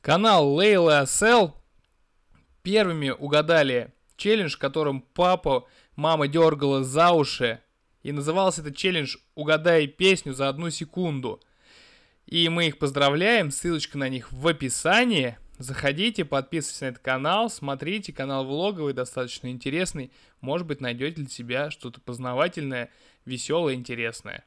Канал Лейла Сел первыми угадали челлендж, в котором мама дергала за уши. И назывался этот челлендж «Угадай песню за 1 секунду». И мы их поздравляем, ссылочка на них в описании. Заходите, подписывайтесь на этот канал, смотрите, канал влоговый, достаточно интересный. Может быть, найдете для себя что-то познавательное, веселое, интересное.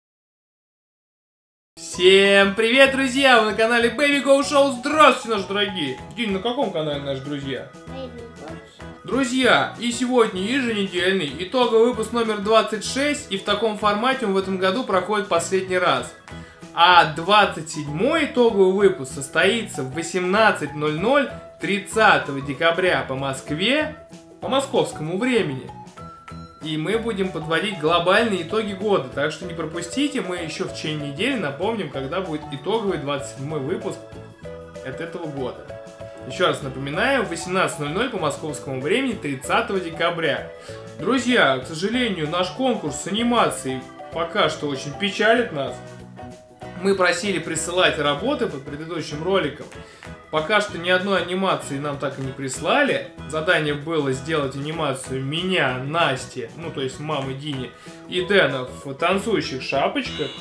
Всем привет, друзья! Вы на канале Baby Go Show. Здравствуйте, наши дорогие! День, на каком канале наши друзья? Друзья, и сегодня еженедельный итоговый выпуск номер 26, и в таком формате он в этом году проходит последний раз. А 27-й итоговый выпуск состоится в 18:00 30 декабря по Москве, по московскому времени. И мы будем подводить глобальные итоги года, так что не пропустите, мы еще в течение недели напомним, когда будет итоговый 27-й выпуск от этого года. Еще раз напоминаю, в 18:00 по московскому времени 30 декабря. Друзья, к сожалению, наш конкурс с анимацией пока что очень печалит нас. Мы просили присылать работы по предыдущим роликам. Пока что ни одной анимации нам так и не прислали. Задание было сделать анимацию меня, Насти, ну то есть мамы Дини и Дэна в танцующих шапочках.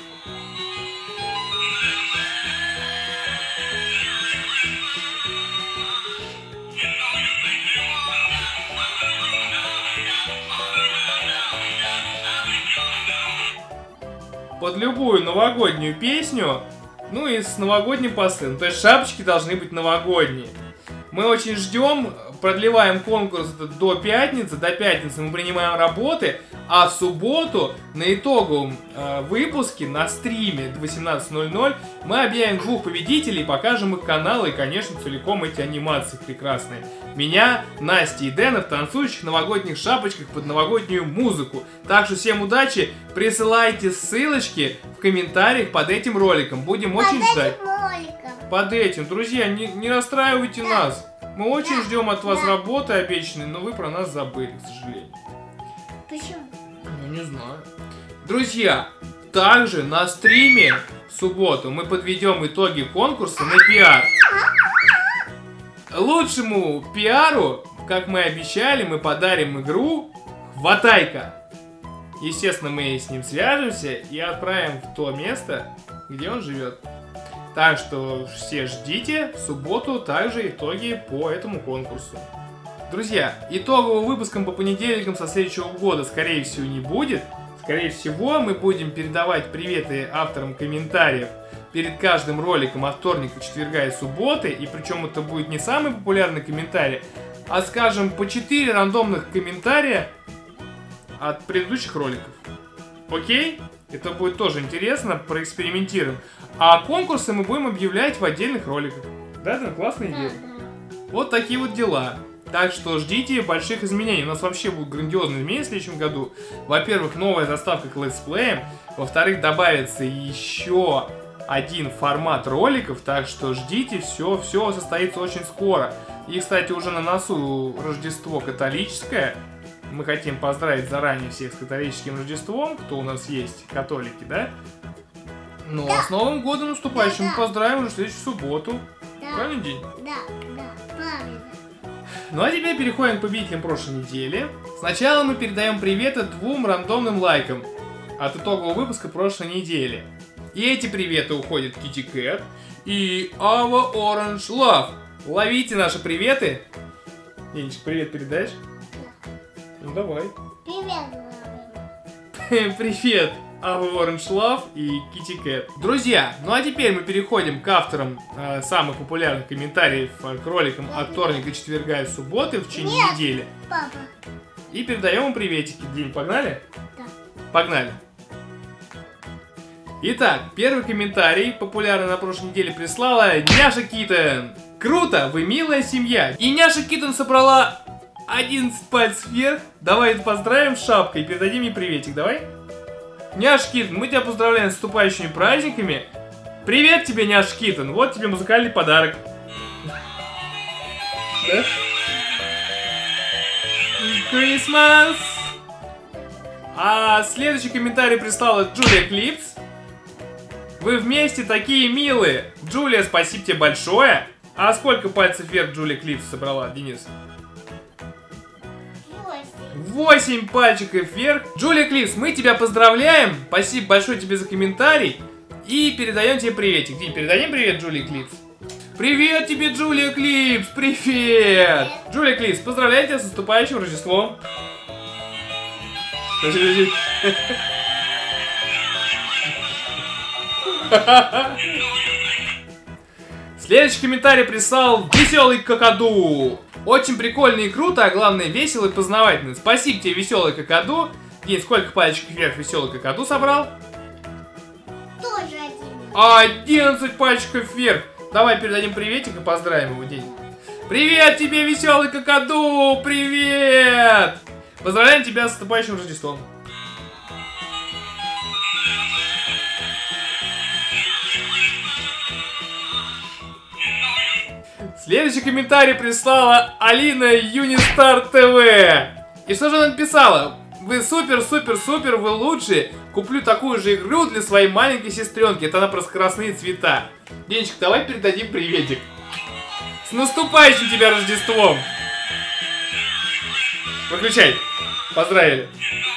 Под любую новогоднюю песню, ну и с новогодним послом. То есть шапочки должны быть новогодние. Мы очень ждем, продлеваем конкурс до пятницы. До пятницы мы принимаем работы, а в субботу на итоговом выпуске на стриме до 18:00 мы объявим 2 победителей, покажем их каналы и, конечно, целиком эти анимации прекрасные. Меня, Насти и Дэна в танцующих новогодних шапочках под новогоднюю музыку. Так что всем удачи, присылайте ссылочки в комментариях под этим роликом. Будем очень ждать. Под этим. Друзья, не расстраивайте нас. Мы очень ждем от вас работы обещанной, но вы про нас забыли, к сожалению. Почему? Ну, не знаю. Друзья, также на стриме в субботу мы подведем итоги конкурса на пиар. Лучшему пиару, как мы обещали, мы подарим игру «Хватайка». Естественно, мы с ним свяжемся и отправим в то место, где он живет. Так что все ждите в субботу также итоги по этому конкурсу. Друзья, итоговым выпуском по понедельникам со следующего года, скорее всего, не будет. Скорее всего, мы будем передавать приветы авторам комментариев перед каждым роликом от вторника, четверга и субботы. И причем это будет не самый популярный комментарий, а, скажем, по 4 рандомных комментария от предыдущих роликов. Окей? Это будет тоже интересно, проэкспериментируем. А конкурсы мы будем объявлять в отдельных роликах. Да, это классная идея. Вот такие вот дела. Так что ждите больших изменений. У нас вообще будут грандиозные изменения в следующем году. Во-первых, новая заставка к летсплеям. Во-вторых, добавится еще один формат роликов. Так что ждите, все состоится очень скоро. И, кстати, уже на носу Рождество католическое. Мы хотим поздравить заранее всех с католическим Рождеством, кто у нас есть, католики, да? Ну, а с Новым годом наступающим мы поздравим уже в следующую субботу. Правильный день? Да, правильно. Ну, а теперь переходим к победителям прошлой недели. Сначала мы передаем приветы 2 рандомным лайкам от итогового выпуска прошлой недели. И эти приветы уходят Kitty Cat и Our Orange Love. Ловите наши приветы. Денечка, привет передаешь? Ну давай. Привет, Привет, Our Orange Love и Kitty Cat. Друзья, ну а теперь мы переходим к авторам самых популярных комментариев к роликам от вторника, четверга и субботы в течение недели. папа. И передаем им приветики. День, погнали? Да. Погнали. Итак, первый комментарий, популярный на прошлой неделе, прислала Няша Киттен. Круто, вы милая семья. И Няша Киттен собрала 11 пальцев вверх. Давай поздравим с шапкой и передадим ей приветик, давай. Няша Киттен, мы тебя поздравляем с наступающими праздниками. Привет тебе, Няша Киттен, вот тебе музыкальный подарок. Да? Christmas. А следующий комментарий прислала Джулия Клипс. Вы вместе такие милые. Джулия, спасибо тебе большое. А сколько пальцев вверх Джулия Клипс собрала, Денис? 8 пальчиков вверх. Джулия Клипс, мы тебя поздравляем. Спасибо большое тебе за комментарий. И передаем тебе приветик. День, передадим привет Джулии Клипс. Привет тебе, Джулия Клипс. Привет. Джулия Клипс, поздравляю тебя с наступающим Рождеством. Следующий комментарий прислал Веселый Какаду. Очень прикольно и круто, а главное весело и познавательно. Спасибо тебе, Веселый Какаду. День, сколько пальчиков вверх Веселый Какаду собрал? Тоже 11. 11 пальчиков вверх. Давай передадим приветик и поздравим его, День. Привет тебе, Веселый Какаду. Привет. Поздравляем тебя с наступающим Рождеством. Следующий комментарий прислала Алина Юнистар ТВ. И что же она написала? Вы супер, супер, супер, вы лучшие. Куплю такую же игру для своей маленькой сестренки. Это она про скоростные цвета. Денечка, давай передадим приветик. С наступающим тебя Рождеством. Выключай. Поздравили.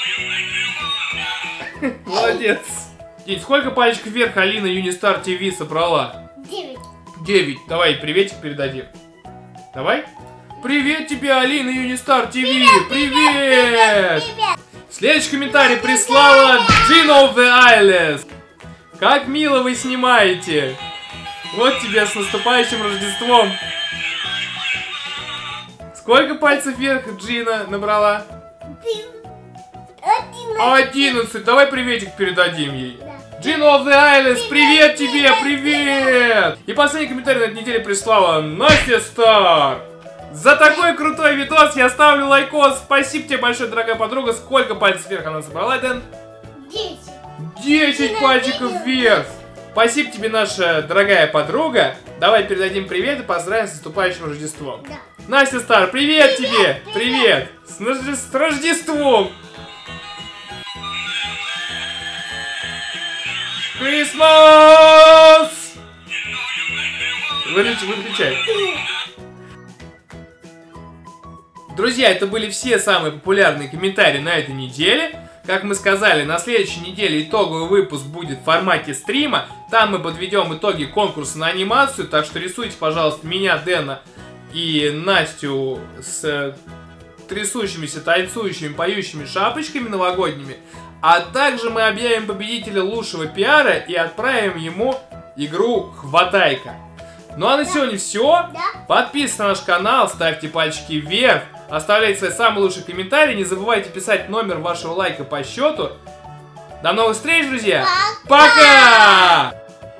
Молодец. День, сколько пальчиков вверх Алина Юнистар ТВ собрала? 9. 9. Давай приветик передадим. Давай. Привет тебе, Алина Юнистар ТВ. Привет. Привет. Следующий комментарий прислала Gina of the Isles. Как мило вы снимаете. Вот тебе с наступающим Рождеством. Сколько пальцев вверх Джина набрала? 11. Давай приветик передадим ей. Gina of the Isles, привет тебе, привет! И последний комментарий на этой неделе прислала Настя Стар. За такой крутой видос я ставлю лайкос. Спасибо тебе большое, дорогая подруга. Сколько пальцев вверх она собрала, Дэн? 10. 10 пальчиков вверх. Спасибо тебе, наша дорогая подруга. Давай передадим привет и поздравим с наступающим Рождеством. Да. Настя Стар, привет тебе! Привет! С Рождеством! Christmas! Выключай. Друзья, это были все самые популярные комментарии на этой неделе. Как мы сказали, на следующей неделе итоговый выпуск будет в формате стрима. Там мы подведем итоги конкурса на анимацию. Так что рисуйте, пожалуйста, меня, Дэна и Настю с трясущимися, танцующими, поющими шапочками новогодними. А также мы объявим победителя лучшего пиара и отправим ему игру «Хватайка». Ну а на сегодня все. Подписывайтесь на наш канал, ставьте пальчики вверх, оставляйте свои самые лучшие комментарии. Не забывайте писать номер вашего лайка по счету. До новых встреч, друзья! Пока!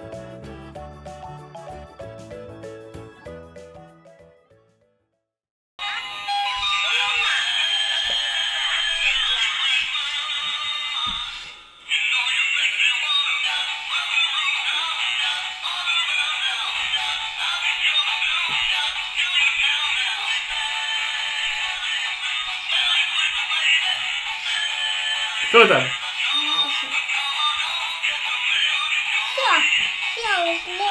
Кто там? Все,